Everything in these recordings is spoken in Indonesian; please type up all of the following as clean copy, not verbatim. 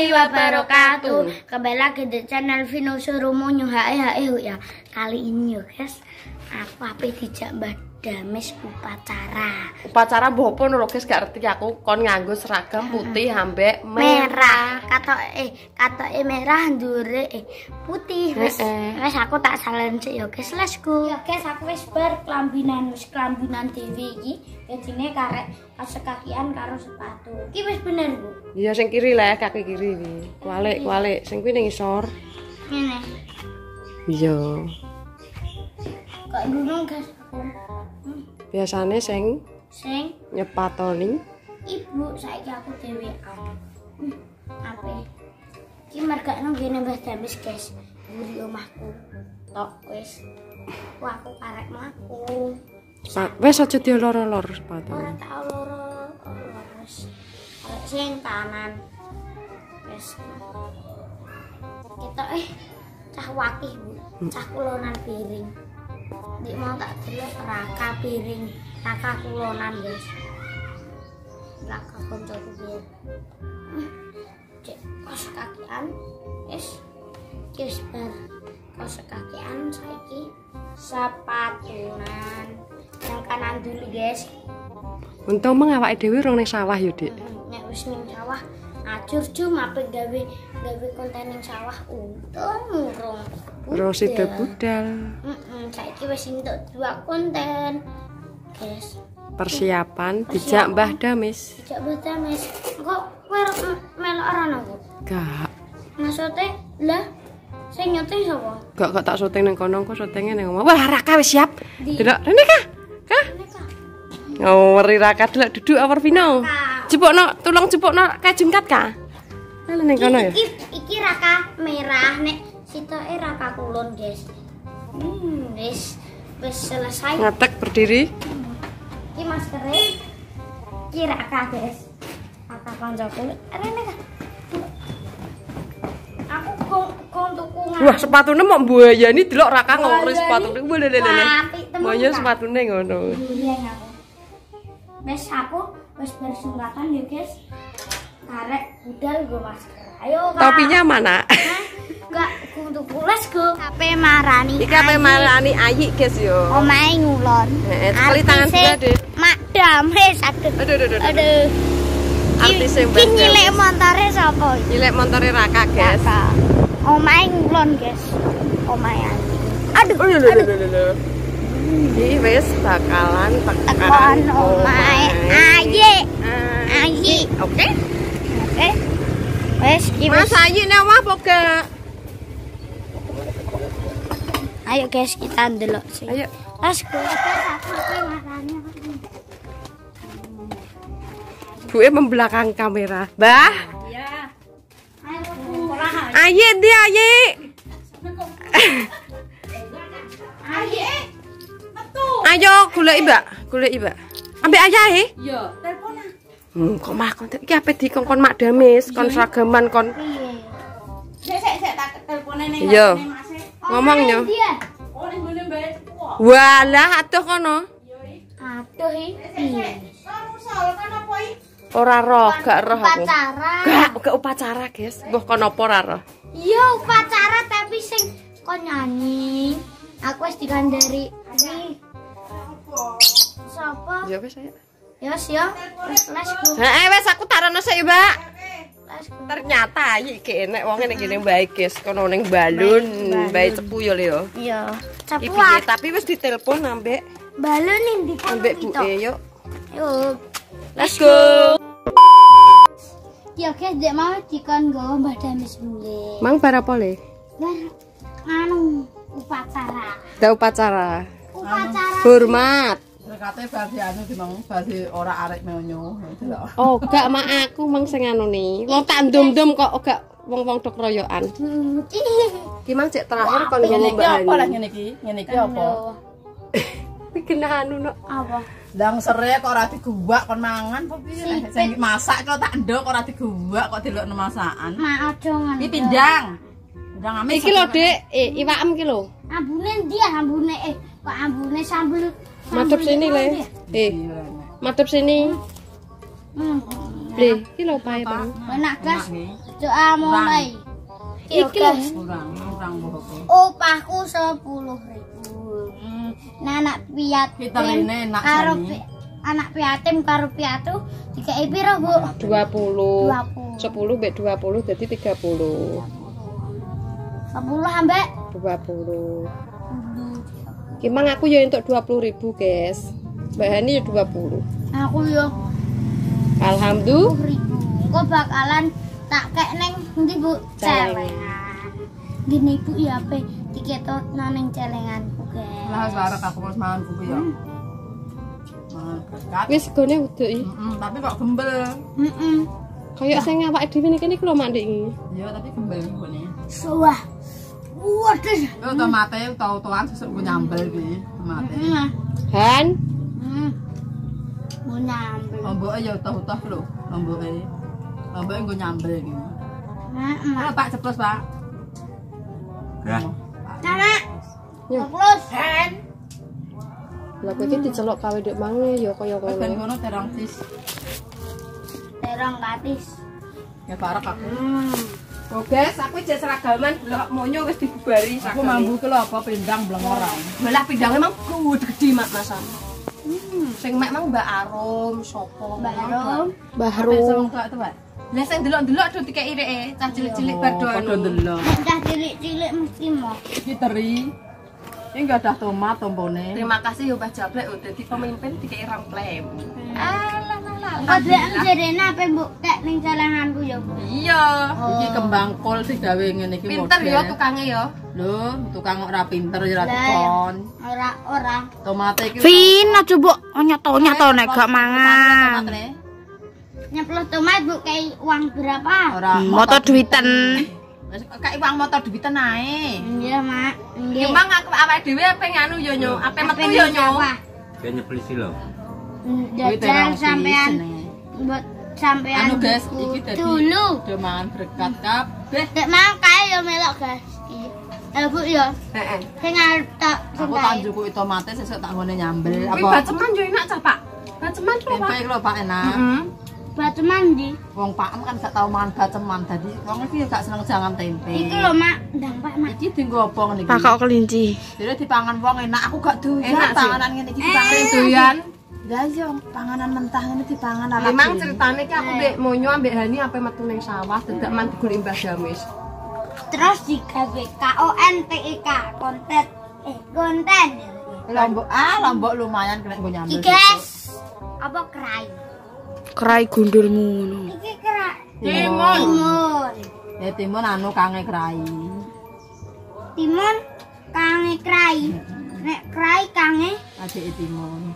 warahmatullahi wabarakatuh. Kembali lagi di channel Vino Surumonyo. Ya. Kali ini ya guys, aku ape dijak Mbah Damis upacara. Upacara mbok apa lho guys, gak ngerti aku. Kon nganggo seragam putih ambek merah. Katoke merah ndure putih. Wis aku tak salen sik ya guys. Let's go. Ya guys, aku wis bar kelambinan dhewe iki. Jadine karek kasekakian karo sepatu. Iki wis bener, Bu. Iya sing kiri lah, kaki kiri iki. Kualik. Sing kuwi ning isor. Ngene. Iya. Kok dunung guys aku. Biasane sing nyepatoni ibu, saiki aku dhewean. Ape? Iki mergakno ngene Mbah Damis guys. Mburi omahku. Tok wis. Wah, aku karek mlaku. Wes aja diolor-olor sepatu. Ora tak olor. Wis. Arek sing kanan. Wis. Kita cah wakih, Bu. Cah kulonan piring. Dik mau tak delok raka piring, raka kulonan guys. Raka koncoku piye. Cek kos kakian. Wis bar. Kos kakian saiki sepatunan. Yang kanan dulu guys. Untung meng awake dhewe rong ning sawah ya, Dik. Nek wis ning sawah ajur cuma ape gawe konten ning sawah untung urung. Rosida budal. Saiki wis entuk 2 konten. Guys, Persiapan dijak Mbah Damis. Dijak Mbah Damis. Kok kowe melok ora nopo? Gak. Maksudnya lah sing nyuting sapa? Gak tak syuting ning kono, kok syutinge ning omah. Wah, Raka wis siap. Delok rene Kah? Ngaweri Raka delok duduk awar Vino. Jebokno, tulung jebokno kajengkat Kah? Lha ning kono ya. Iki raka merah nek sitoke raka kulon, guys. Wis selesai. Ngatek berdiri. Iki maskere. Iki raka, guys. Raka kancaku. Rene Kah? Aku kong tuku. Wah, sepatune mok mbuayani delok Raka ngori sepatune. Lho. Moyo sepatune ngono. Wes aku wis bersungkapan ya guys. Karek budal go masker. Ayo Kak. Topinya mana? Enggak untuk pulas go. Kape marani. Iki kape marani Ayi guys yo. Omahe ngulon. Heeh, sekali tangan juga deh. Mak Damis aduh. Aduh. Artis yang Iki nyilek montore sapa iki? Nyilek montore Raka guys. Omahe ngulon guys. Omahe Ayi. Aduh. Iki wis bakalan tekan omahe Ayi. Oke. Wes iki Mas Ayi nek omah apa gak? Ayo guys, kita ndelok sih. Ayo. Let's go. Buke membelakang kamera. Mbah. Iya. Ayi ndi Ayi? Ayi. Ayo goleki, Mbak. Ambek ayahe? Iya, teleponan. Kok mah kon iki ape dikongkon Mak Damis, kon seragaman kon. Sik tak teleponan ning Iya. Ngomong yo. Oh, ning ngene Mbak. Walah, atuh kono. Aduh iki. Kamu salah kan apa iki? Ora roh, gak roh aku. Upacara. Gak upacara, guys. Mbah kono apa ora roh? Iya, upacara tapi sing kon nyanyi. Aku wis dikandari. Sapa? Ya wis ayo. Yos yo. Let's go. Wes aku tarono sik, Mbak. Let's go. Ternyata iki enek wong ning kene bae, guys. Kono ning balon, bae cepu yo lho. Iya. Iki Cepu. piye? Tapi wis ditelepon ambek Balon ndi kan? ambek buke yuk. Yuk. Let's go. Ya guys, dek mau dikon nggawa Mbah Damis mulih. Mang bar apa le? Anu upacara. Da upacara. Hormat. Kate bagi anu di mang bagi ora arek menyo itu lho. Oh, gak mak aku mang sing anu ni. Wong tak ndum-ndum kok gak wong-wong dok royokan. Ki mang cek terakhir kon ngomong Mbak Hani. Apa lah ngene iki? Ngene iki apa? Iki kena anu no. Apa? Ndang sere kok ora diguwak kon mangan apa piye? Sing masak kok tak ndok kok ora diguwak kok delokno masakan. Mak aja ngono. Iki pindang. Pindang amis. Iki lho, Dik. Iwakem ki lho. Ambune ndi ambune kok ambune sambel. Madhep sini le. Madhep sini. Le, iki lho pae, Bang. Enak gas. Doa mulai. Iki kurang bohong. Upahku 10.000. Anak piyatim karo anak piyatim karo piatu dikai piro, Bu? 20. 10 mbek 20 jadi 30. 10 ambek 20. Ki mang aku ya entuk 20.000, guys. Mbak Hani ya 20. aku yo Alhamdulillah. 10.000. Engko bakalan tak kek neng ndi Bu celengan. Gini Bu ya ape diketot nang celenganku, guys. Lah barek aku wis mangan kuwi ya. Berkat. Wis gone udah iki. Tapi kok gembel. Kayak sing awake dhewe niki lho Mak Ndik. Ya tapi gembel ngene. Wah. Waduh. Yo tomate tau-tauan sesuk ku nyambel iki tomate. Han, Mau nyambel. Lomboke ya utuh-utuh lho, lomboke. Lomboke nggo nyambel iki. Mak. Pak ceplos, Pak. Ya. Sama. Yo. Terus hen. lha kowe iki diceluk kawe ndek mange ya kaya Wis ben ngono. ngono terang tis. Terong katis. Ya barek aku. Oh guys, aku jek seragaman delok monyo wis dibubari Aku mambu ki lho apa pindang blengor. Malah pindangnya emang gede Mak Masan. Sing mek mang Mbak Arum, sapa? Baru. Baru enggak tuh, Pak. Lah sing delok-delok do dikeki reke, cah cilik-cilik bar Padha ndelok. Udah cilik-cilik mesti mau. Iki teri. Ini enggak ada tomat tompone. Terima kasih ya Mbah Jablek udah dadi pemimpin dikeki ramplem. Alah. Kodek jarene ape mbok kek ning celenganku ya, Bu. Iya. Iki kembang kol digawe ngene iki model. Pinter ya tukange ya. Lho, tukang ora pinter ya ora Lah, dikon. Ora. Tomate iki Vin aja mbok nyoto-nyoto nek gak mangan. tomate. Nyeplos tomat Bu kayak uang berapa? Ora Moto duiten. wis kayak uang motor duiten ae. Iya, Mak. Nggih. Emang aku awake dhewe ape nganu yo nyo, ape metu yo nyo. Kayak nyeplis sih lho. Jajan sampean buat sampean Anu guys, buku iki dadi dulu. udah mangan berkat kabeh. Dek mang kae yo melok, guys. Bu yo. Heeh. Sing arep tak Aku tak njukuki tomate sesuk tak ngene nyambel Kuwi apa. baceman yo enak cah, Pak. Baceman lho, Pak. Tempe lho Pak enak. batu mandi. Wong Pakem kan gak tau mangan baceman dadi wong iki gak seneng jangan tempe. Iki lho, Mak. Ndang Pak, Mak. Iki dienggo apa ngene iki? Pakok kelinci. Jadi dipangan wong enak, aku gak doyan Enak sih. panganan ngene iki dipangan Doyan. Lah iya panganan mentah ngene dipangan ala. Memang ceritane ki aku mbek Monyo ambek Hani ape metu ning sawah dadak man digolek Mbah Damis. Terus digawe KONTEK konten. Konten. Lombok lumayan kena nggo nyambel. Iki guys. Apa kerai? Kerai gundulmu ngono. Iki kerai. Timun. Timun. Ya timun anu kange krai. Timun kange kerai. Nek kerai kange Adik timun.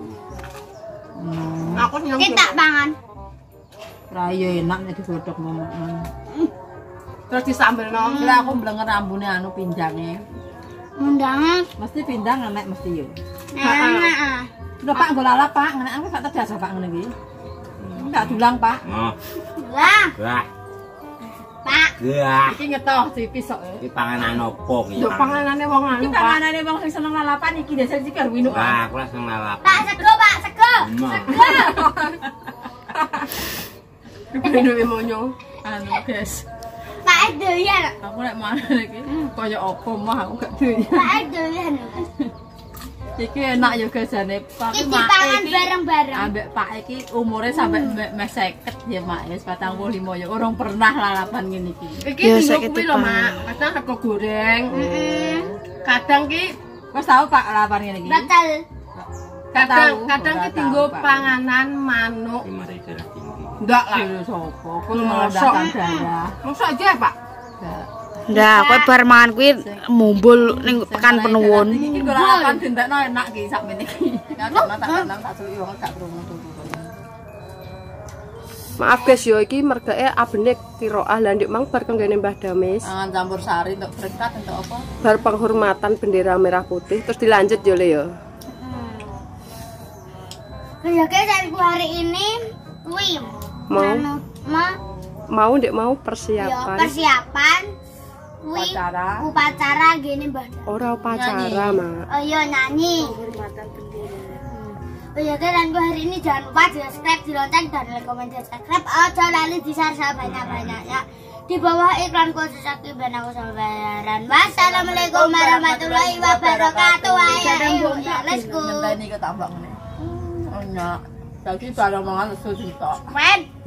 Aku seneng kita pangan. Krai yo enak nek digodhog momokan. terus disambelno. Lah aku mblenger rambune anu pindange. Undangan. Mesti pindang enek mesti yo. Nah. Lho Pak nggo lalap Pak, ngene aku gak tedas Pak ngene iki. Enggak dulang Pak. Oh, Lah, lah. Pak. Gah. Iki ngetoh tipis kok. Iki panganan opo iki? Yo panganane wong anu, Iki Pak. panganane wong sing seneng lalapan iki dasar iki karo winuk. Lah, aku langsung lalapan. Pak sego, Pak sego. Dipinduke Monyo. Anu guys. Pak doyan. Aku nek mangan iki kaya apa mah aku gak doyan. Pak doyan. Iki enak yo gajane. Tapi Iki mak pangan iki bareng-bareng. ambek Pak iki umure sampai mbek mes 50 ya Mak, wis 45 ya urung pernah lalapan ngene iki. Iki Ya, dinggo sakit kuwi lho, Pak. Mak. Kadang sego goreng. Heeh. Kadang ki Wis tau Pak lalapan ngene iki? Batal. kadang Ora ki tahu, dinggo Pak. panganan manuk. Iki mari darah tinggi. Enggak lah. Lho sapa? Ku Mosok. merendahkan darah. Mosok aja, Pak. Enggak. Ndah, kowe bar mangan kuwi mumbul ning pekan penuwun. Iki gue lalapan dendekno enak ki sakmene iki. Kadang tak kenal tak suwi yo gak krungu tuku. Maaf guys yo iki mergake abene kiroah lah ndik mang bar kenggene Mbah Damis. Mangan campur sari untuk berkat untuk apa? Bar penghormatan bendera merah putih terus dilanjut yo le yo. Kegiatan hari ini kuwi Mau mau ndek mau ya persiapan. persiapan kuwi Upacara. upacara gini Mbak. Ora upacara, Nyanyi. Mak. Oh iya nyanyi. Oh iya kan hari ini jangan lupa di subscribe, di lonceng dan like, komen, dan subscribe. Oh jangan lali di share banyak-banyak ya. Di bawah iklan khusus Aki ben aku sama bayaran. Wassalamualaikum warahmatullahi wabarakatuh. Ayo, let's go. Ngenteni ketambang ngene. Oh, nya. Dadi barang mangan sesuatu. Wen.